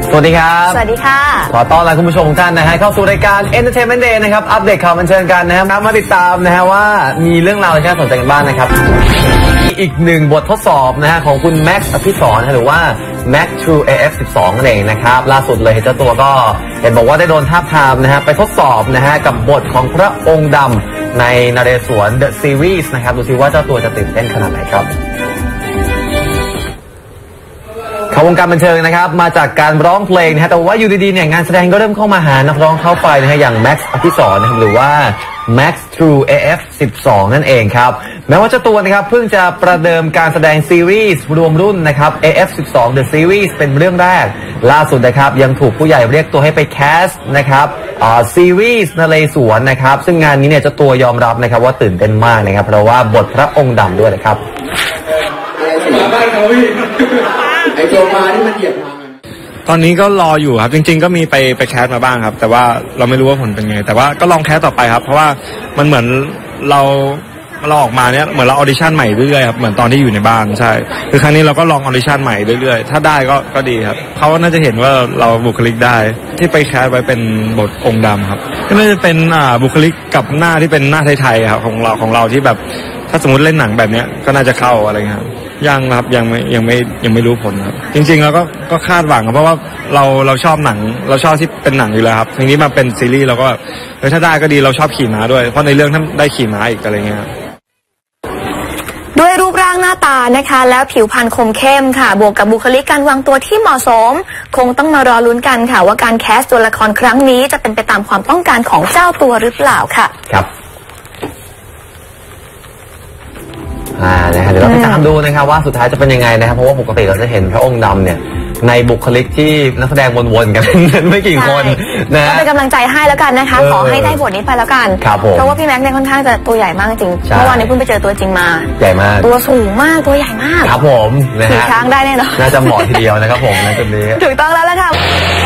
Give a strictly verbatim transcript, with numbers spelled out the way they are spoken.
สวัสดีครับสวัสดีค่ะขอต้อนรับคุณผู้ชมทุกท่านนะฮะเข้าสู่รายการ Entertainment Day นะครับอัปเดตข่าวบันเทิงกันนะครับมาติดตามนะฮะว่ามีเรื่องราวอะไรที่น่าสนใจกันบ้างนะครับอีกหนึ่งบททดสอบนะฮะของคุณแม็กซ์อภิสรหรือว่า Max True เอ เอฟ สิบสอง นั่นเองนะครับล่าสุดเลยเจ้าตัวก็เห็นบอกว่าได้โดนทาบทามนะฮะไปทดสอบนะฮะกับบทของพระองค์ดำในนเรศวร The Series นะครับดูสิว่าเจ้าตัวจะตื่นเต้นขนาดไหนครับข่าววงการบันเทิงนะครับมาจากการร้องเพลงนะฮะแต่ว่าอยู่ดีๆเนี่ยงานแสดงก็เริ่มเข้ามาหานักร้องเข้าไปนะฮะอย่าง Max อภิสรนะครับหรือว่า Max True เอ เอฟ สิบสอง นั่นเองครับแม้ว่าเจ้าตัวนะครับเพิ่งจะประเดิมการแสดงซีรีส์รวมรุ่นนะครับ เอ เอฟ สิบสอง The Series เป็นเรื่องแรกล่าสุดนะครับยังถูกผู้ใหญ่เรียกตัวให้ไปแคสต์นะครับอ่าซีรีส์นเรศวรนะครับซึ่งงานนี้เนี่ยเจ้าตัวยอมรับนะครับว่าตื่นเต้นมากนะครับเพราะว่าบทพระองค์ดำด้วยนะครับมาบ้านเขาพี่ไอโจมาที่มันเหยียบมาตอนนี้ก็รออยู่ครับจริงๆก็มีไปไปแคสมาบ้างครับแต่ว่าเราไม่รู้ว่าผลเป็นไงแต่ว่าก็ลองแคสต่อไปครับเพราะว่ามันเหมือนเราเราออกมาเนี้ยเหมือนเราออดิชั่นใหม่เรื่อยๆครับเหมือนตอนที่อยู่ในบ้านใช่คือครั้งนี้เราก็ลองออดิชั่นใหม่เรื่อยๆถ้าได้ก็ก็ดีครับเขาน่าจะเห็นว่าเราบุคลิกได้ที่ไปแคสไว้เป็นบทองค์ดำครับก็น่าจะเป็นอ่าบุคลิกกับหน้าที่เป็นหน้าไทยๆครับของเราของเราที่แบบถ้าสมมติเล่นหนังแบบนี้ก็น่าจะเข้าอะไรเงี้ยยังครับยังไม่ยังไม่ยังไม่รู้ผลครับจริงๆเราก็ก็คาดหวังครับเพราะว่าเราเราชอบหนังเราชอบที่เป็นหนังอยู่แล้วครับทีนี้มาเป็นซีรีส์เราก็เออถ้าได้ก็ดีเราชอบขี่ม้าด้วยเพราะในเรื่องท่านได้ขี่ม้าอีกอะไรเงี้ยด้วยรูปร่างหน้าตานะคะแล้วผิวพรรณคมเข้มค่ะบวกกับบุคลิกการวางตัวที่เหมาะสมคงต้องมารอลุ้นกันค่ะว่าการแคสตัวละครครั้งนี้จะเป็นไปตามความต้องการของเจ้าตัวหรือเปล่าค่ะครับอ่านะครับเดี๋ยวเราไปตามดูนะครับว่าสุดท้ายจะเป็นยังไงนะครับเพราะว่าปกติเราจะเห็นพระองค์ดำเนี่ยในบุคลิกที่นักแสดงวนๆกันไม่กี่คนนะก็เป็นกำลังใจให้แล้วกันนะคะขอให้ได้บทนี้ไปแล้วกันเพราะว่าพี่แม็กซ์เนี่ยค่อนข้างจะตัวใหญ่มากจริงเมื่อวานนี้เพิ่งไปเจอตัวจริงมาใหญ่มากตัวสูงมากตัวใหญ่มากครับผมนะฮะขี่ช้างได้แน่นอนน่าจะเหมาะทีเดียวนะครับผมในจุดนี้ถูกต้องแล้วละค่ะ